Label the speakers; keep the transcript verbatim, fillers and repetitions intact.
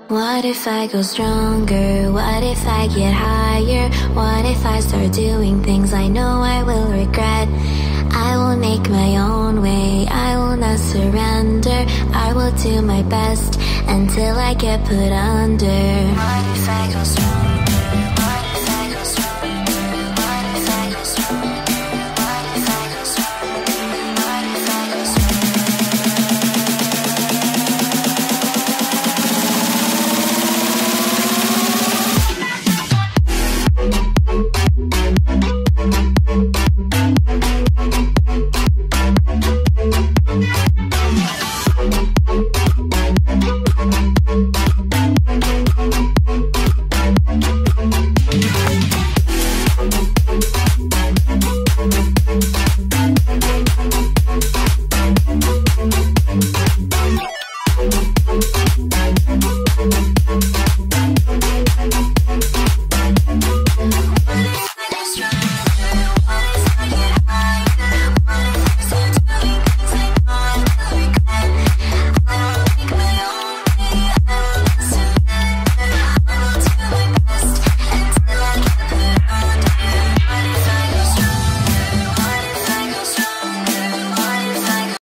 Speaker 1: What if I go stronger? What if I get higher? What if I start doing things I know I will regret? I will make my own way, I will not surrender. I will do my best until I get put under. What if I go stronger?